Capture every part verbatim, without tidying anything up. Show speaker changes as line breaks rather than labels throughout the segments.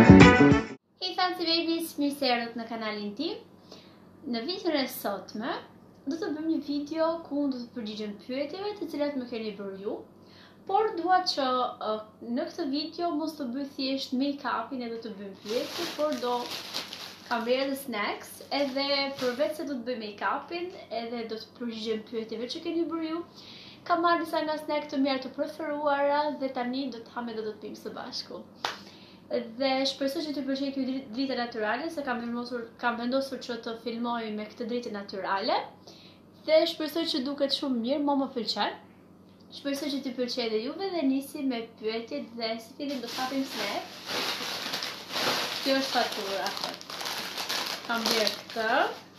Hey Fancy Babies, mirë se erdhët në kanalin tim. Në videon e sotme do të bëjmë një video ku unë do të përgjigjem pyetjeve të cilat më keni bërë ju. Por dua që uh, në këtë video mos të bëj thjesht make-upin edhe të bëjmë pyetje, por do kam bërë edhe snacks, edhe përveç se do të bëj make-upin, edhe do të përgjigjem pyetjeve që keni bërë ju. Kam marrë disa nga snack të mira të preferuara dhe tani do të ham edhe do të pim së bashku. Dhe shpresoj që të pëlqejë kjo dritë natyrale, se kam vendosur, kam vendosur që të filmoj me këtë dritë natyrale. Dhe shpresoj që duket shumë mirë, mua më pëlqen. Shpresoj që të pëlqejë edhe juve dhe nisi me pyetjet dhe si fillim do të hapim snack. Kjo është fatura. Kam bërë këtë.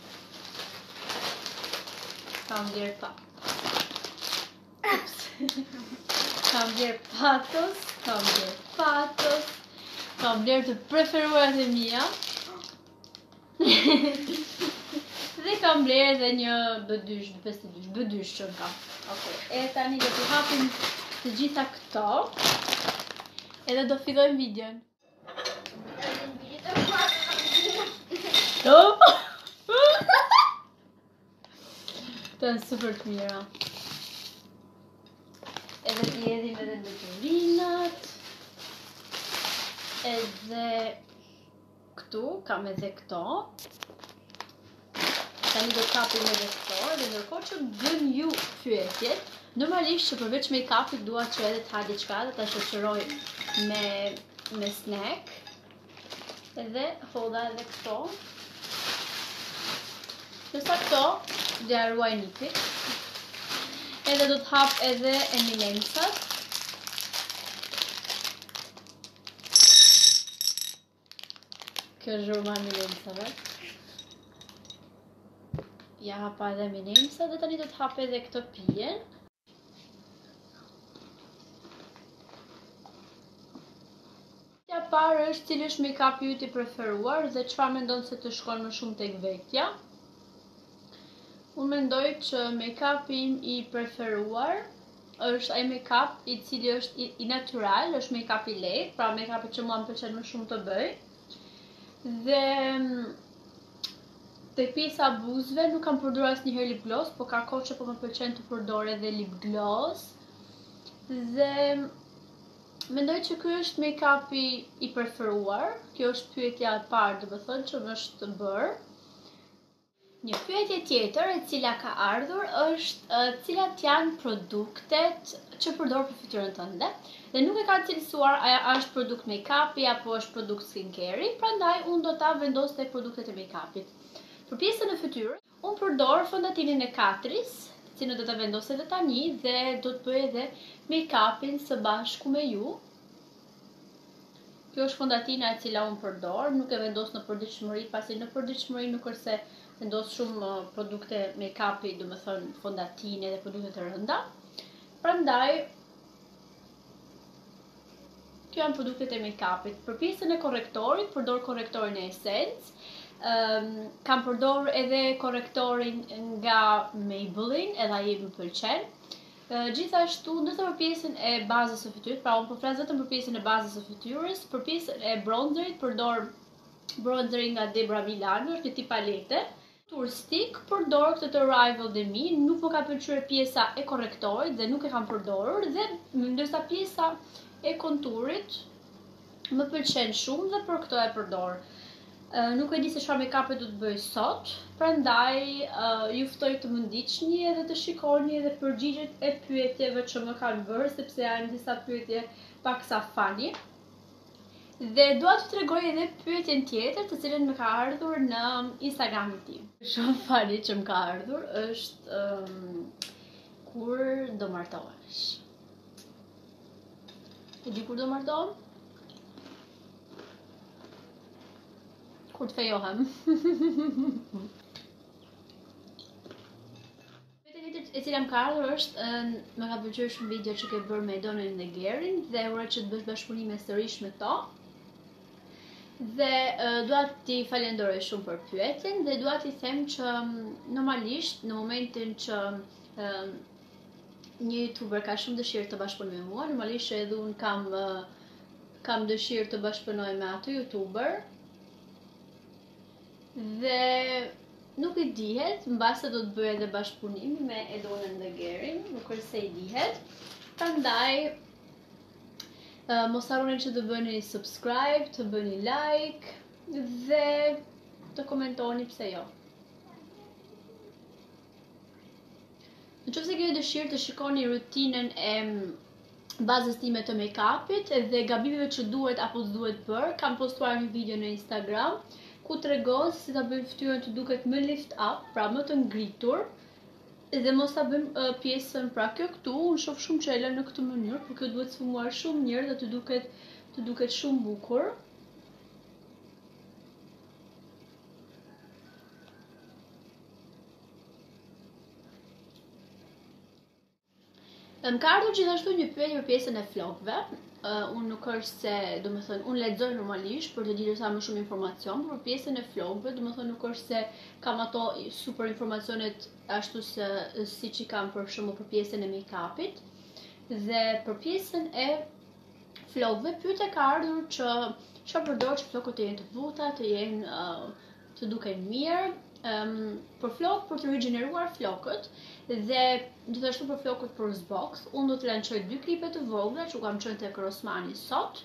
Kam bërë pa. Ups. Kam bërë patos, kam bërë patos. Kam blerë të preferuarat e mia. Dhe kam blerë edhe një bëdysh, pesë dysh, bëdysh që kam. Okej, e tani do të hapim të gjitha këto. Edhe do fillojmë videon. Këto janë super të mira. Edhe t'i edhim edhe detyrinat. Edhe këtu kam edhe këto. Tani do të kapim edhe këto. Edhe ndërkohë që bën ju pyetjet, normalisht që përveç make-upit dua që edhe të ha diçka dhe ta shoqëroj me me snack. Edhe hodha edhe këto. Nësa këto do ja ruaj nipit. Edhe do të hap edhe Eminencat. Kjo është zhurma Eminencave. Ja hapa edhe Eminenca dhe tani do të hap edhe këtë pijen. Ja parë është cili është make-upi yt i preferuar dhe çfarë mendon se të shkon më shumë tek vetja. Unë mendoj që make-upi im i preferuar është ai make-up i cili është i, i natyral, është make-up i lehtë, pra make-upi që mua më pëlqen më shumë të bëj. Dhe te pjesa buzëve nuk kam përdorur asnjëherë lip gloss, po ka kohë që po më pëlqen të përdor edhe lip gloss. Dhe mendoj që ky është make-upi i preferuar. Kjo është pyetja e parë, do të thënë që më është bërë. Një pyetje tjetër e cila ka ardhur është uh, cilat janë produktet që përdor për fytyrën tënde. Dhe nuk e ka cilësuar a është produkt make-upi apo është produkt skincare-i, prandaj unë do ta vendos tek produktet e make-upit. Për pjesën e fytyrës, unë përdor fondatinin e Catrice, të cilën do ta vendos edhe tani dhe do të bëj edhe make-upin së bashku me ju. Kjo është fondatina e cila unë përdor, nuk e vendos në përditshmëri, pasi në përditshmëri nuk është se vendos shumë produkte make-upi, do të thënë fondatine dhe produkte të rënda. Prandaj kjo janë produktet e make-upit. Për pjesën e korrektorit, përdor korrektorin e Essence. Um, kam përdor edhe korrektorin nga Maybelline, edhe ai më pëlqen. Uh, gjithashtu, ndërsa për pjesën e bazës së fytyrës, pra unë po flas vetëm për pjesën e bazës së fytyrës, për pjesën e bronzerit përdor bronzerin nga Debra Milano, është një tip palete. Tur stick, përdor këtë të Rival de Mi, nuk më ka pëlqyer pjesa e korrektorit dhe nuk e kam përdorur, dhe ndërsa pjesa e konturit më pëlqen shumë dhe për këto e përdor. Uh, nuk e di se çfarë make-upi do të bëj sot, prandaj uh, ju ftoj të më ndiqni edhe të shikoni edhe përgjigjet e pyetjeve që më kanë bërë, sepse janë disa pyetje paksa funny. Dhe dua t'ju tregoj edhe pyetjen tjetër të cilën më ka ardhur në Instagramin tim. Shumë funny që më ka ardhur është um, kur do martohesh. E di kur do martohem? Kur të fejohem. E cila më ka ardhur është, më ka pëlqyer shumë video që ke bërë me Donin dhe Gerin dhe uroj që të bësh bashkëpunime sërish me to. Dhe uh, dua t'i falenderoj shumë për pyetjen dhe dua t'i them që normalisht në momentin që uh, një youtuber ka shumë dëshirë të bashkëpunojë me mua, normalisht që edhe unë kam uh, kam dëshirë të bashkëpunoj me atë youtuber dhe nuk i dihet, mbase do të bëj edhe bashkëpunimi me Edonën dhe Gerin, nuk është se i dihet. Prandaj uh, mos harroni që të bëni subscribe, të bëni like dhe të komentoni pse jo. Në qoftë se keni dëshirë të shikoni rutinën e bazës time të make-upit dhe gabimeve që duhet apo s'duhet bërë, kam postuar një video në Instagram ku tregon se si ta bëjmë fytyrën të duket më lift up, pra më të ngritur, dhe mos ta bëjmë uh, pjesën pra kjo këtu, unë shoh shumë që e lën në këtë mënyrë, por kjo duhet sfumuar shumë mirë dhe të duket të duket shumë bukur. Më ka ardhur gjithashtu një pyetje për pjesën e flokëve. Uh, unë nuk është se, do më thënë, unë lexoj normalisht për të ditur sa më shumë informacion, por për pjesën e flokëve, do më thënë, nuk është se kam ato super informacionet ashtu se siç i kam për shembull për pjesën e make-upit. Dhe për pjesën e flokëve, pyetja ka ardhur që çfarë përdor që flokët të jenë të buta, të jenë uh, të duken mirë. Um, për flokë, për të rigjeneruar flokët dhe gjithashtu për flokët për zboks, unë do të lançoj dy klipe të vogla që kam qenë tek Rosmani sot.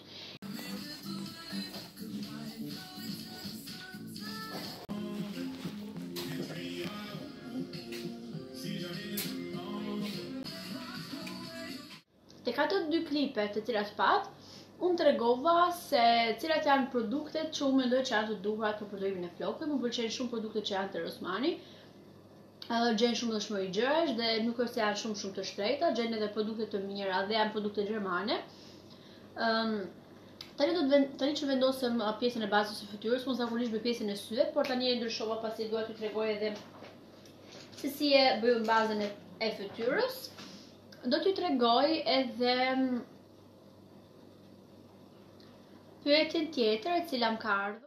Tek ato dy klipe të cilat pat, unë tregova se cilat janë produktet që unë mendoj që janë të duhurat për përdorimin e flokëve. Më pëlqejnë shumë produktet që janë të Rosmani. Gjen shumë dëshmëri gjërash dhe nuk është se janë shumë shumë të shtrejta, gjen edhe produkte të mira dhe janë produkte gjermane. Um, tani do të vend, tani që vendosëm pjesën e bazës së fytyrës, unë zakonisht bëj pjesën e syve, por tani e ndryshova pasi dua t'ju tregoj edhe se si e bëjmë bazën e, e fytyrës. Do t'ju tregoj edhe pyetjen tjetër e cila më ka ardhur.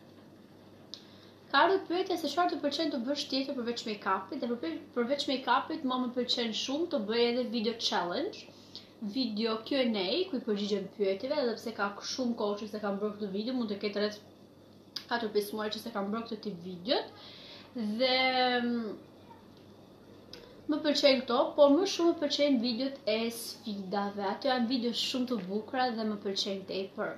Ka ardhur pyetja se çfarë të pëlqen të bësh tjetër përveç make-upit, dhe përveç make-upit më më pëlqen shumë të bëj edhe video challenge, video Q and A ku i përgjigjem pyetjeve, edhe pse ka shumë kohë që se kam bërë këtë video, mund të ketë rreth katër pesë muaj që se kam bërë këtë tip videot. Dhe më pëlqejnë këto, por më shumë më pëlqejnë videot e sfidave. Ato janë video shumë të bukura dhe më pëlqejnë tepër.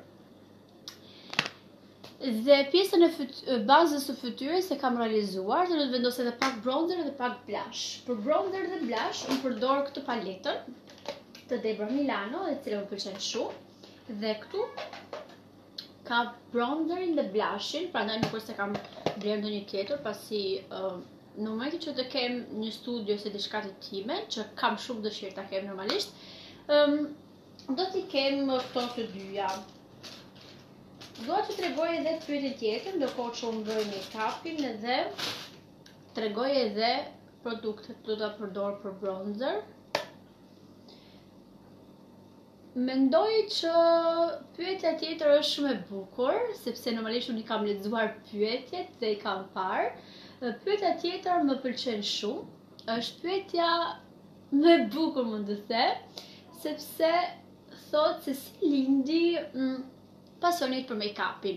Dhe pjesën e bazës së fytyrës e kam realizuar, dhe do të vendos edhe pak bronzer dhe pak blush. Për bronzer dhe blush, unë përdor këtë paletën të Debra Milano, e cila më pëlqen shumë. Dhe këtu ka bronzerin dhe blushin, prandaj nuk është se kam bler ndonjë tjetër, pasi uh, në momentin që të kem një studio ose diçka të time, që kam shumë dëshirë ta kem normalisht, um, do t'i kem këto të dyja. Do t'ju tregoj edhe pyetje tjetër, ndërkohë që unë bëj make-upin edhe tregoj edhe produktet që do ta përdor për bronzer. Mendoj që pyetja tjetër është shumë e bukur, sepse normalisht unë i kam lexuar pyetjet dhe i kam parë. Pyetja tjetër më pëlqen shumë, është pyetja më e bukur mund të them, sepse thotë se si lindi mm, pasionit për make-upin.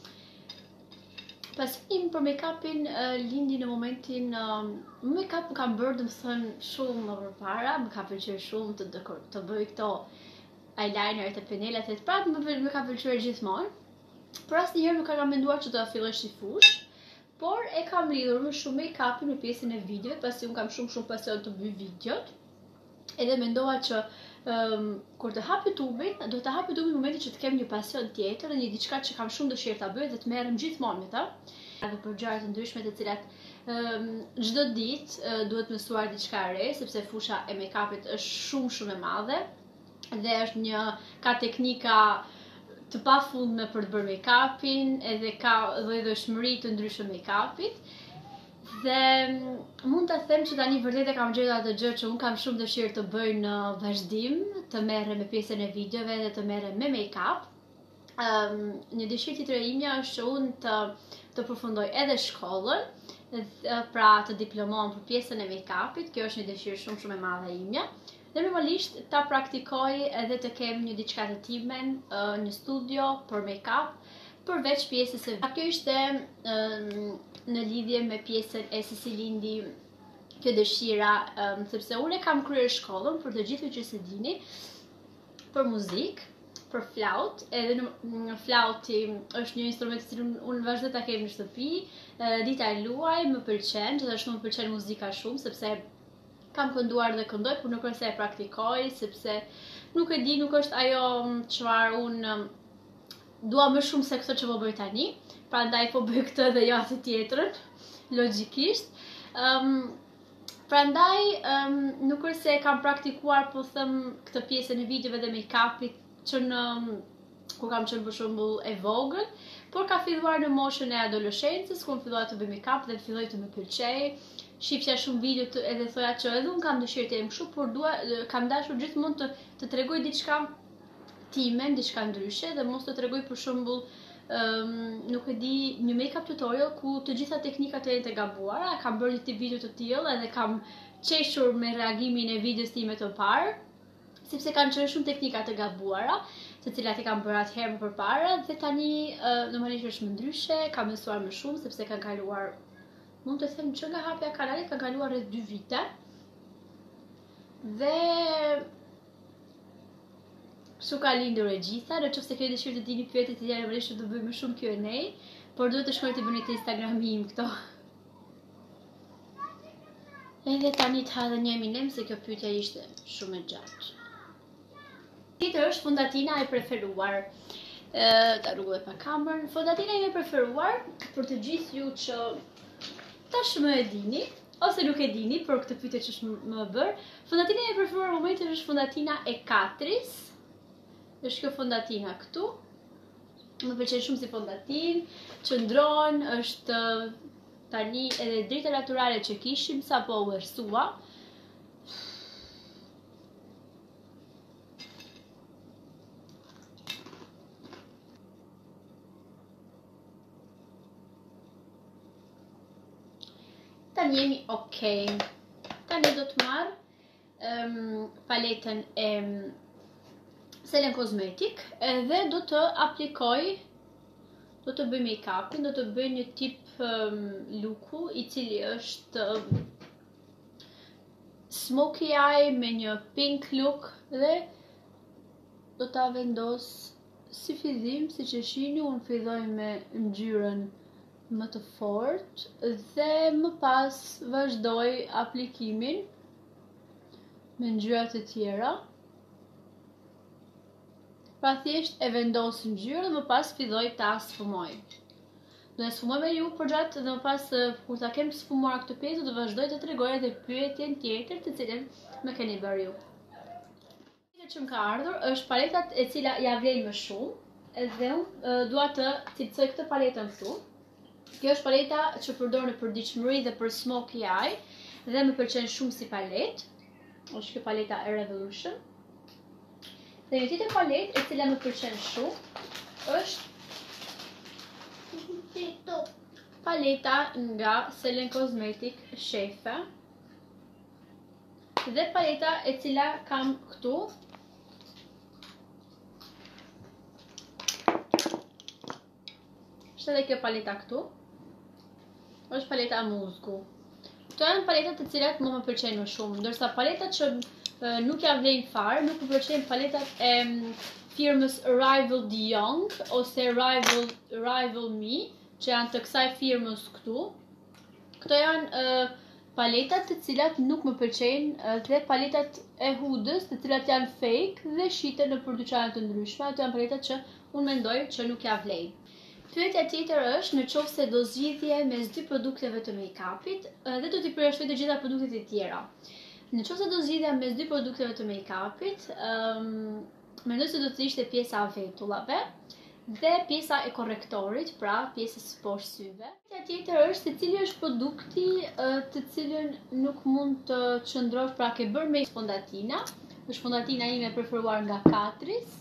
Pasioni për make-upin uh, lindi në momentin uh, make-up më kam bërë dhe më thënë shumë më përpara, më ka pëlqyer shumë të, dekor, të bëj këto eyeliner të penelat e të pratë, më, më ka pëlqyer gjithmonë. Por asnjëherë nuk kam menduar që të filloj shifush, por e kam lidhur më shumë make-upin në pjesën e videot, pasi unë kam shumë shumë pasion të bëj videot. Edhe mendova që Um, kur të hap YouTube-in, do të hap YouTube-in në momentin që të kem një pasion tjetër dhe një diçka që kam shumë dëshirë ta bëj dhe të merrem gjithmonë me ta. Edhe për gjëra të ndryshme të cilat um, çdo ditë uh, duhet mësuar diçka e re, sepse fusha e make-upit është shumë shumë e madhe dhe është një ka teknika të pafundme për të bërë make-upin, edhe ka lloj-llojshmëri të ndryshme make-upit. Dhe mund të them që tani vërtet e kam gjetur atë gjë që unë kam shumë dëshirë të bëj në vazhdim, të merrem me pjesën e videove dhe të merrem me make-up. Um, një dëshirë tjetër e imja është që unë të, të përfundoj edhe shkollën, pra të diplomohem për pjesën e make-upit. Kjo është një dëshirë shumë shumë e madhe e imja. Dhe normalisht ta praktikoj edhe të kem një diçka të timen, një studio për make-up, përveç pjesës e kjo ishte në lidhje me pjesën e se si lindi kjo dëshira, sepse unë e kam kryer shkollën për të gjithë që se dini për muzikë, për flaut, edhe në flauti është një instrument që unë vazhdo ta kem në shtëpi, dita e luaj, më pëlqen, gjithashtu më pëlqen muzika shumë, sepse kam kënduar dhe këndoj, por nuk është se e praktikoj, sepse nuk e di, nuk është ajo çfarë unë dua më shumë se këto që po bëj tani, prandaj po bëj këtë dhe jo atë tjetrën, logjikisht. Um, prandaj um, nuk është se kam praktikuar, po them, këtë pjesën e videove dhe make-upit që në kur kam qenë për shembull e vogël, por ka filluar në moshën e adoleshencës, kur fillova të bëj make-up dhe filloi të më pëlqej. Shifja shumë video të, edhe thoja që edhe unë kam dëshirë të jem kështu, por dua kam dashur gjithmonë të të tregoj diçka time, diçka ndryshe dhe mos të tregoj për shembull um, nuk e di, një make-up tutorial ku të gjitha teknikat e të gabuara, kam bërë një video të tillë edhe kam qeshur me reagimin e videos time të parë, sepse kanë qenë shumë teknika të gabuara, të cilat i kam bërë atëherë më përpara dhe tani uh, normalisht është më ndryshe, kam mësuar më shumë sepse kanë kaluar, mund të them që nga hapja e kanalit kanë kaluar rreth dy vite. Dhe kështu ka lindur e gjitha, nëse keni dëshirë të dini pyetje të tjera, normalisht do bëj më shumë Q and A, por duhet të shkruani të bëni te Instagrami im këto. Edhe tani të ha dhe një eminem se kjo pyetje ishte shumë e gjatë. Tjetër është fondatina e preferuar. E, ta rrugoj pa kamerën. Fondatina ime e preferuar, për të gjithë ju që tashmë e dini, ose nuk e dini, për këtë pyetje që është më bërë, fondatina ime e preferuar në momentin është fondatina e Katris. Është kjo fondatina këtu. Më pëlqen shumë si fondatin, qëndron, është tani edhe drita naturale që kishim sapo u ersua. Tani jemi okay. Tani do të marr um, paletën e Selen Cosmetic edhe do të aplikoj, do të bëj make-upin, do të bëj një tip um, looku i cili është um, smoky eye me një pink look dhe do ta vendos si fillim, siç e shihni, unë filloj me ngjyrën më të fortë dhe më pas vazhdoj aplikimin me ngjyra të tjera. Pra thjesht e vendos ngjyrën dhe më pas filloj ta sfumoj. Do e sfumoj me ju përgjatë dhe më pas kur ta kem sfumuar këtë pjesë do vazhdoj të tregoj edhe pyetjen tjetër të cilën më keni bërë ju. Pyetja që më ka ardhur është paletat e cila ja vlen më shumë dhe unë dua të cilësoj këtë paletën këtu. Kjo është paleta që përdor në përditshmëri dhe për smoky eye dhe më pëlqen shumë si palet. Është kjo paleta e Revolution. Dhe një tjetër palet e cila më pëlqen shumë është paleta nga Selen Cosmetic Shefe. Dhe paleta e cila kam këtu është edhe kjo paleta këtu. Është paleta muzgu. Këto janë paletat të cilat më më pëlqejnë më shumë, ndërsa paletat që e, nuk ja vlen fare, nuk më pëlqejnë paletat e firmës Rival de Young ose Rival Rival Me, që janë të kësaj firmës këtu. Këto janë e, paletat të cilat nuk më pëlqejnë dhe paletat e Hudës, të cilat janë fake dhe shiten në dyqane të ndryshme. Ato janë paletat që unë mendoj që nuk ja vlen. Pyetja tjetër është në qoftë se do zgjidhje mes dy produkteve të make-upit dhe do t'i përjashtoj të gjitha produktet e tjera. Në qoftë se do zgjidhja mes dy produkteve të make-upit, um, mendoj se do të ishte pjesa e vetullave dhe pjesa e korrektorit, pra pjesës poshtë syve. Pyetja tjetër është se cili është produkti uh, të cilën nuk mund të qëndrosh, pra ke bërë me fondatina. Është fondatina ime e preferuar nga Katris.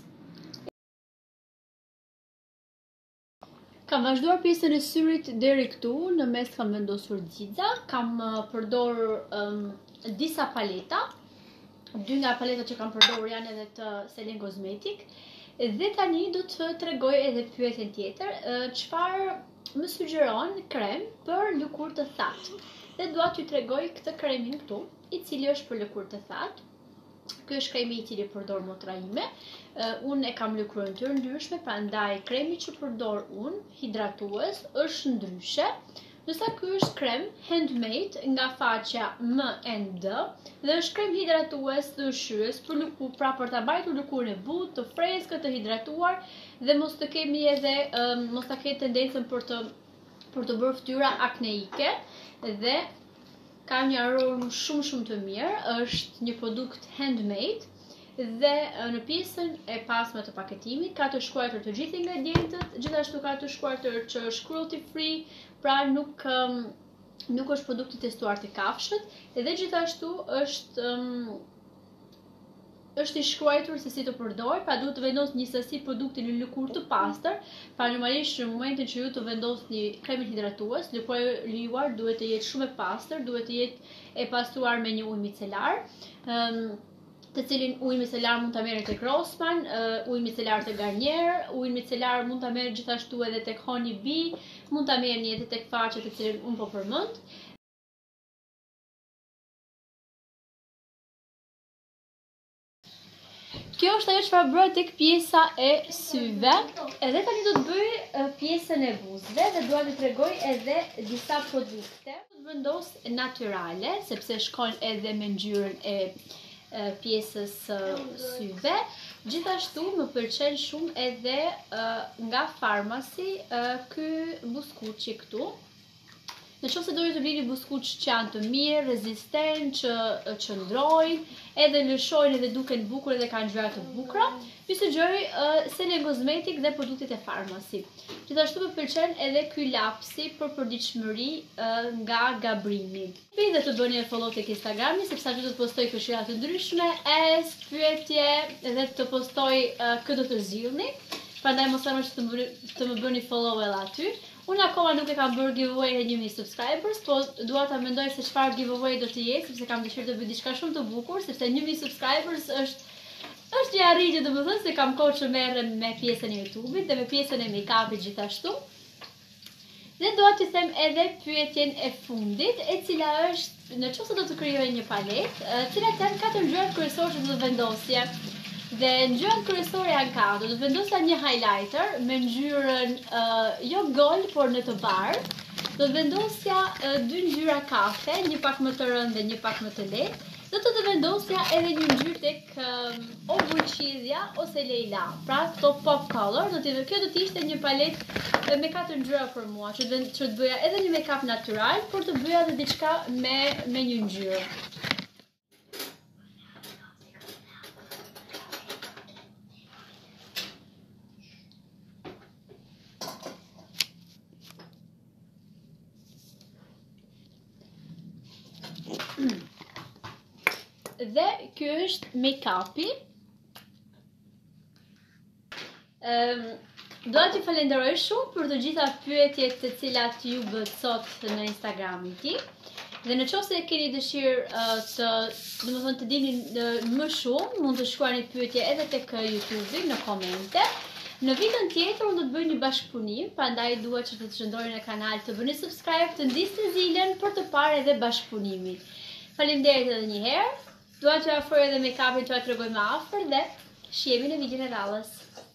Kam vazhduar pjesën e syrit deri këtu, në mes kam vendosur xixa, kam uh, përdor um, disa paleta, dy nga paletat që kam përdorur janë edhe të Selin Cosmetic. Dhe tani do të tregoj edhe pyetjen tjetër, çfarë më sugjeron krem për lëkurë të thatë. Dhe dua t'ju tregoj këtë kremin këtu, i cili është për lëkurë të thatë. Ky është kremi i cili përdor motra ime. Uh, unë e kam lëkurën të ndryshme, prandaj kremi që përdor unë, hidratues, është ndryshe. Nësa ky është krem handmade nga faqja M and D dhe është krem hidratues të ushqyes për lëkurë, pra për ta mbajtur lëkurën e butë, të freskët, të hidratuar dhe mos të kemi edhe um, mos ta ketë tendencën për të për të bërë fytyra akneike dhe ka një aromë shumë shumë të mirë, është një produkt handmade dhe në pjesën e pasme të paketimit ka të shkruar të gjithë ingredientët, gjithashtu ka të shkruar që është cruelty free, pra nuk um, nuk është produkt i testuar te kafshët dhe gjithashtu është um, është i shkruar se si të përdor, pra duhet të vendosni një sasi produkti në lëkurë të pastër, pra normalisht në momentin që ju të vendosni kremin hidratues, lëkura e juar duhet të jetë shumë e pastër, duhet të jetë e pastruar me një ujë micelar, um, të cilin ujë micelar mund ta merrni tek Rossmann, uh, ujë micelar te Garnier, ujë micelar mund ta merrni gjithashtu edhe tek Honeybee, mund ta merrni edhe tek faqet të cilin unë po përmend. Kjo është ajo çfarë bëhet tek pjesa e syve. Edhe tani do të bëj uh, pjesën e buzëve dhe dua t'ju tregoj edhe disa produkte. Do të vendos natyrale, sepse shkon edhe me ngjyrën e uh, pjesës uh, syve. Gjithashtu më pëlqen shumë edhe uh, nga Pharmacy uh, ky buskuçi këtu. Në qoftë se doni të blini buskuq që janë të mirë, rezistent, që qëndrojnë, edhe lëshojnë edhe duken bukur edhe kanë ngjyra të bukura, ju sugjeroj uh, Selin Cosmetic dhe produktet e Pharmacy. Gjithashtu më pëlqen edhe ky lapsi për përditshmëri uh, nga Gabrini. Dhe të bëni follow tek Instagrami, sepse aty do të postoj këshilla të ndryshme, es, pyetje dhe të postoj uh, këtë të zgjidhni. Prandaj mos harroni që të, bëni, të më bëni follow edhe aty. Unë akoma nuk e kam bërë giveaway e një mijë subscribers, po dua ta mendoj se çfarë giveaway do të jetë, sepse kam dëshirë të bëj diçka shumë të bukur, sepse një mijë subscribers është është një arritje, domethënë se kam kohë që merrem me pjesën e YouTube-it dhe me pjesën e make-upit gjithashtu. Dhe dua t'ju them edhe pyetjen e fundit, e cila është, në qoftë se do të krijoj një paletë, cilat janë katër ngjyrat kryesore që do të vendosje. Dhe ngjyrat kryesore janë katër. Do të vendosja një highlighter me ngjyrën uh, jo gold, por në të bardhë. Do të vendosja uh, dy ngjyra kafe, një pak më të rëndë dhe një pak më të lehtë. Do të të vendosja edhe një ngjyrë tek um, o bujqizja ose lejla. Pra këto pop color, do të kjo do të ishte një paletë me katër ngjyra për mua, që të, që të bëja edhe një make-up natyral, por të bëja edhe diçka me me një ngjyrë. Dhe ky është make-upi. Um, Dua t'ju falenderoj shumë për të gjitha pyetjet të cilat ju bët sot në Instagramin tim. Dhe në qoftë se keni dëshirë uh, të, domethënë të dini uh, më shumë, mund të shkruani pyetje edhe tek YouTube në komente. Në videon tjetër unë do të bëj një bashkëpunim, prandaj dua që të të shëndroni në kanal, të bëni subscribe, të ndisni zilën për të parë edhe bashkëpunimin. Faleminderit edhe një herë. Dua t'ju afroj edhe make-upin, t'ju tregoj më afër dhe shihemi në videon e radhës.